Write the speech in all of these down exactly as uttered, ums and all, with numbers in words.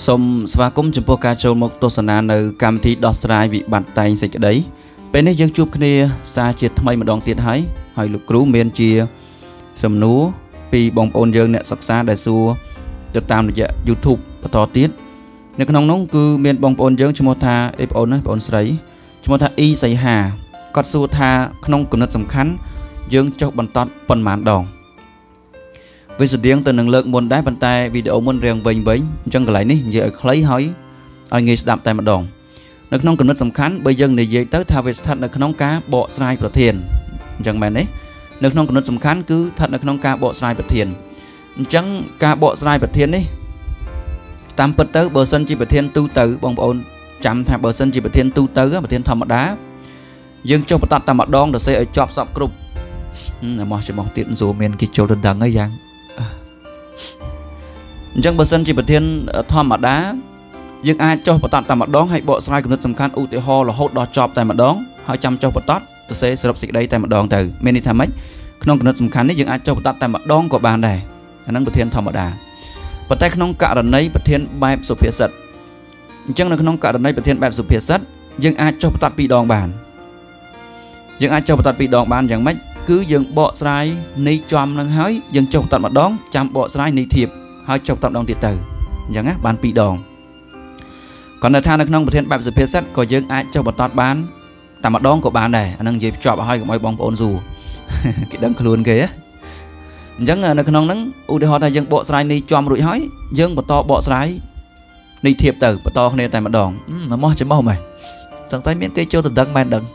សូមស្វាគមន៍ចំពោះការចូលមកទស្សនានៅកម្មវិធីដោះស្រាយវិបត្តិតែងសេចក្តីពេលនេះយើងជួបគ្នាសារជាថ្មីម្ដងទៀតហើយហើយលោកគ្រូមានជាសំណួរពីបងប្អូនយើងអ្នកសិក្សាដែលសួរទៅតាមរយៈ YouTube បន្តទៀតនៅក្នុងនោះគឺមានបងប្អូនយើងឈ្មោះថាអេប្អូនណាបងប្អូនស្រីឈ្មោះថាអ៊ីសៃហាគាត់សួរថាក្នុងគំនិតសំខាន់យើងចុះបន្តប៉ុន្មានដងវាស្តៀងទៅនឹងលើកមុនដែរប៉ុន្តែវីដេអូមុនរៀងវិញវិញអញ្ចឹងកន្លែងនេះនិយាយឲ្យខ្លីហើយឲ្យងាយស្ដាប់តែម្ដងនៅក្នុងគំនិតសំខាន់បើយើងនិយាយទៅថាវាស្ថិតនៅក្នុងការបកស្រាយប្រធានអញ្ចឹងមែនទេនៅក្នុងគំនិតសំខាន់គឺស្ថិតនៅក្នុងការបកស្រាយប្រធានអញ្ចឹងការបកស្រាយប្រធាននេះតាមពិតទៅបើសិនជាប្រធានទូទៅបងប្អូនចាំថាបើសិនជាប្រធានទូទៅប្រធានធម្មតាយើងចុះបន្តតែម្ដងទៅសេឲ្យជាប់សពគ្រប់មកច្រមុះទៀតសួរមានគេចូលទៅដឹងហើយយ៉ាងអញ្ចឹងបើសិនជាប្រធានធម្មតាយើងអាចចុះបន្តតែម្ដងហើយបកស្រាយគំនិតសំខាន់ឧទាហរណ៍រហូតដល់ចប់តែម្ដងហើយចាំចុះបន្តទៅសេសរុបសេចក្តីតែម្ដងទៅមានន័យថាម៉េចក្នុងគំនិតសំខាន់នេះយើងអាចចុះបន្តតែម្ដងក៏បានដែរអាហ្នឹងប្រធានធម្មតាប៉ុន្តែក្នុងករណីប្រធានបែបសុភាសិតអញ្ចឹងនៅក្នុងករណីប្រធានបែបសុភាសិតយើងអាចចុះបន្តពីរដងបានយើងអាចចុះបន្តពីរដងបានយ៉ាងម៉េចគឺយើងបកស្រាយនៃចំនឹងហើយយើងចុះបន្តម្ដងចាំបកស្រាយនៃធៀបហើយចុះបន្តម្ដងទៀតទៅអញ្ចឹងណាបានពីរដងគាត់នៅថានៅក្នុងប្រធានបែបសុភាសិតក៏យើងអាចចុះបន្តបានតែម្ដងក៏បានដែរអានឹងនិយាយភ្ជាប់ឲ្យកុំឲ្យបងប្អូនសួរគេដឹងខ្លួនគេហ៎អញ្ចឹងនៅក្នុងហ្នឹងឧទាហរណ៍ថាយើងបកស្រាយនៃចំរួចហើយយើងបន្តបកស្រាយនៃធៀបទៅបន្តគ្នាតែម្ដងមកច្រមុះមែនសង្ស័យមានគេចូលទៅដឹងមែនដឹង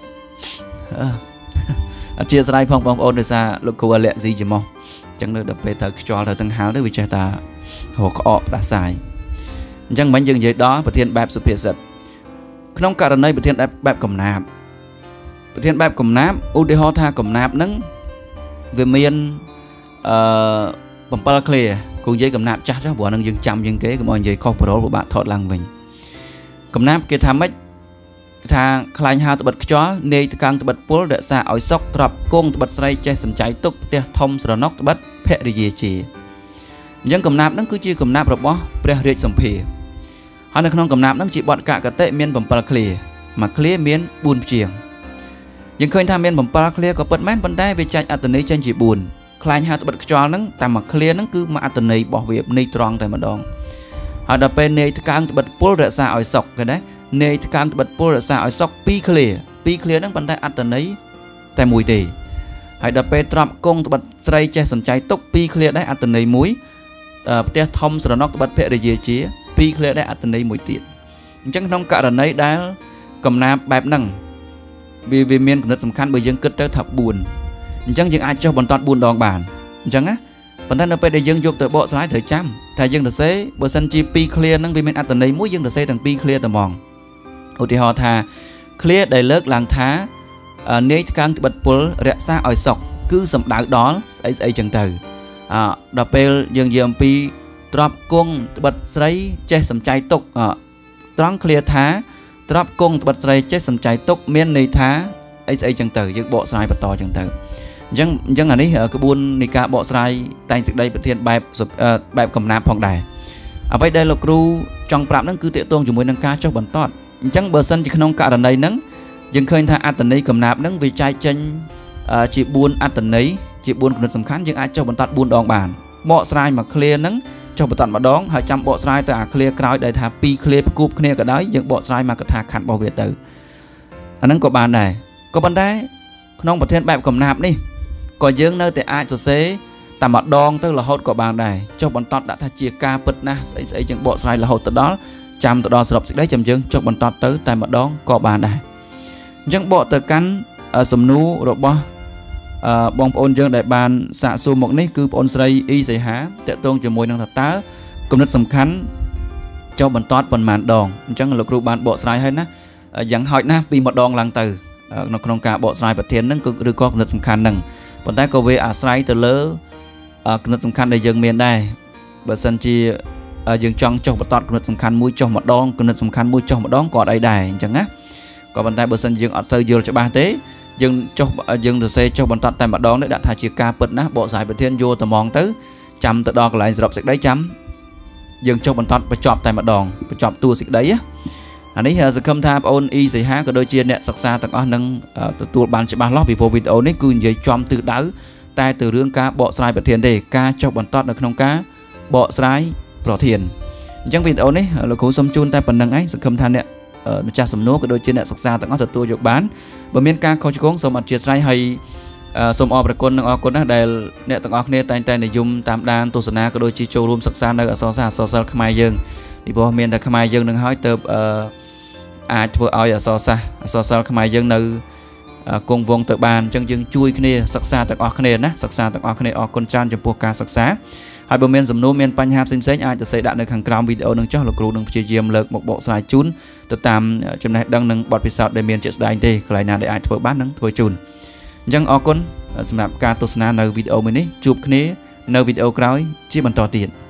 អធិស្ឋានផងបងប្អូនដោយសារលោកគ្រូអាឡែស៊ីច្រមុះអញ្ចឹងនៅដល់ពេលទៅខ្យល់ទៅទាំងហាលទៅវាចេះតារកក្អកផ្ដាសាយអញ្ចឹងមិញយើងនិយាយដល់ប្រធានបែបសុភាសិតក្នុងករណីប្រធានបែបកំណាព្យប្រធានបែបកំណាព្យឧទាហរណ៍ថាកំណាព្យហ្នឹងវាមានអឺbảyឃ្លាគូនិយាយកំណាព្យចាស់ចុះព្រោះហ្នឹងយើងចាំយើងគេកុំឲ្យនិយាយខុសប្រូលពិបាកថតឡើងវិញកំណាព្យគេថាម៉េចថាខ្លាញ់ហៅត្បិតខ្យល់នាយតកាំងត្បិតពុលរក្សាឲ្យសុកទ្របគង់ត្បិតស្រីចេះសំចៃទុកផ្ទះធំស្រណុកត្បិតភរិយាជាអញ្ចឹងកំណាព្យហ្នឹងគឺជាកំណាព្យរបស់ព្រះរាជសម្ភារហើយនៅក្នុងកំណាព្យហ្នឹងជាបទកកតិមានbảyឃ្លាមួយឃ្លាមានបួនព្យាង្គយើងឃើញថាមានbảyឃ្លាក៏ពិតមែនប៉ុន្តែវាចែកអត្ថន័យចេញជាបួនខ្លាញ់ហៅត្បិតខ្យល់ហ្នឹងតែមួយឃ្លាហ្នឹងគឺមួយអត្ថន័យរបស់វាន័យត្រង់តែម្ដងហើយដល់ពេលនាយតកាំងត្បិតពុលរក្សាឲ្យសុកឃើញទេនាយតកាំងត្បិតពុលរក្សាឲ្យសុកពីរឃ្លាពីរឃ្លាហ្នឹងប៉ុន្តែអត្ថន័យតែមួយទេហើយដល់ពេលទ្របគង់ត្បិតស្រីចេះសំចៃទុកពីរឃ្លាដែរអត្ថន័យមួយផ្ទះធំស្រណុកត្បិតភរិយាជាពីរឃ្លាដែរអត្ថន័យមួយទៀតអញ្ចឹងក្នុងករណីដែលកំណាព្យបែបហ្នឹងវាវាមានគំនិតសំខាន់បើយើងគិតទៅថាបួនអញ្ចឹងយើងអាចចុះបន្តបួនដងបានអញ្ចឹងណាប៉ុន្តែនៅពេលដែលយើងយកទៅបកស្រាយត្រូវចាំថាយើងសរសេរបើសិនជាពីរឃ្លាហ្នឹងវាមានអត្ថន័យមួយយើងសរសេរទាំងពីរឃ្លាតែហ្មងឧទាហរណ៍ថាឃ្លាដែលលើកឡើងថានាយតកាំងត្បិតពុលរក្សាឲ្យសុកគឺសំដៅដល់ស្អីស្អីចឹងទៅអដល់ពេលយើងនិយាយអំពីទ្របគង់ត្បិតស្រីចេះសំចៃទុកត្រង់ឃ្លាថាទ្របគង់ត្បិតស្រីចេះសំចៃទុកមានន័យថាអីស្អីចឹងទៅយើងបកស្រាយបន្តចឹងទៅអញ្ចឹងអញ្ចឹងអានេះក្បួននៃការបកស្រាយតែងសេចក្តីប្រធានបែបបែបកំណាព្យផងដែរអ្វីដែលលោកគ្រូចង់ប្រាប់ហ្នឹងគឺតាក់ទងជាមួយនឹងការចុះបន្តអញ្ចឹងបើសិនជាក្នុងករណីហ្នឹងយើងឃើញថាអត្ថន័យកំណាព្យហ្នឹងវាចែកចេញជាបួនអត្ថន័យជាបួនគំនិតសំខាន់យើងអាចចុះបន្តបួនដងបានបកស្រាយមួយឃ្លាហ្នឹងចុះបន្តម្ដងហើយចាំបកស្រាយទៅអាឃ្លាក្រោយដែលថាពីរឃ្លាប្រគួបគ្នាក៏ដោយយើងបកស្រាយមកកថាខណ្ឌរបស់វាទៅអាហ្នឹងក៏បានដែរក៏ប៉ុន្តែក្នុងប្រធានបែបកំណាព្យនេះក៏យើងនៅតែអាចសរសេរតែម្ដងទៅរហូតក៏បានដែរចុះបន្តដាក់ថាជាការពិតណាស់ស្អីស្អីយើងបកស្រាយរហូតទៅដល់ចាំទៅដល់សរុបសេចក្តីចាំយើងចុះបន្តទៅតែម្ដងក៏បានដែរអញ្ចឹងបកទៅកាន់សំណួររបស់បងប្អូនយើងដែលបានសាកសួរមកនេះគឺបងអូនស្រីអ៊ីសៃហាតេតងជាមួយនឹងថាតើគំនិតសំខាន់ចុះបន្តប៉ុន្មានដងអញ្ចឹងលោកគ្រូបានបកស្រាយហើយណាយ៉ាងហោចណាស់ពីម្ដងឡើងទៅនៅក្នុងការបកស្រាយប្រធានហ្នឹងគឺឬក៏គំនិតសំខាន់ហ្នឹងប៉ុន្តែក៏វាអាស្រ័យទៅលើគំនិតសំខាន់ដែលយើងមានដែរបើសិនជាយើងចង់ចុះបន្តគំនិតសំខាន់មួយចុះម្ដងគំនិតសំខាន់មួយចុះម្ដងក៏អត់អីដែរអញ្ចឹងណាក៏ប៉ុន្តែបើសិនយើងអត់សូវយល់ច្បាស់ទេយើងចុះយើងសរសេរចុះបន្តតែម្ដងនេះដាក់ថាជាការពិតណាស់បកស្រាយប្រធានយកត្មងទៅចាំទៅដល់កន្លែងសរុបសេចក្តីចាំយើងចុះបន្តបញ្ចប់តែម្ដងបញ្ចប់តួសេចក្តីអានេះសង្ឃឹមថាបងប្អូនអ៊ីសីហាក៏ដូចជាអ្នកសិក្សាទាំងអស់នឹងទទួលបានច្បាស់លាស់ពីព្រោះវីដេអូនេះគឺនិយាយចំទិសដៅតែទៅរឿងការបកស្រាយប្រធានទេការចុះបន្តនៅក្នុងការបកស្រាយប្រធានអញ្ចឹងវីដេអូនេះលោកគ្រូសូមជូនតែប៉ុណ្្នឹងឯងសង្ឃឹមថាអ្នកម្ចាស់សំណួរក៏ដូចជាអ្នកសិក្សាទាំងអស់ទទួលយកបានបើមានការខុសឆ្គងសូមអធិស្ឋានហើយសូមអរគុណនិងអរគុណណាស់ដែលអ្នកទាំងអស់គ្នាតែងតែនិយមតាមដានទស្សនាក៏ដូចជាចូលរួមសិក្សានៅអក្សរសាស្ត្រអក្សរសិល្ប៍ខ្មែរយើងពីព្រោះមានតែខ្មែរយើងនឹងហើយទៅអាចធ្វើឲ្យអក្សរសាស្ត្រអក្សរសិល្ប៍ខ្មែរយើងនៅគង់វង្សទៅបានអញ្ចឹងយើងជួយគ្នាសិក្សាទាំងអស់គ្នាណាសិក្សាទាំងអស់គ្នាអរគុណច្រើនចំពោះការសិក្សាហើយបើមានសំណួរមានបញ្ហាផ្សេងៗអាចសរសេរដាក់នៅខាងក្រោមវីដេអូនឹងចុះលោកគ្រូនឹងព្យាយាមលើកមកបកស្រាយជូនទៅតាមចំណេះដឹងនិងបទពិសោធន៍ដែលមានជាក់ស្ដែងទេកន្លែងណាដែលអាចធ្វើបាននឹងធ្វើជូនអញ្ចឹងអរគុណសម្រាប់ការទស្សនានៅវីដេអូមួយនេះជួបគ្នានៅវីដេអូក្រោយជាបន្តទៀត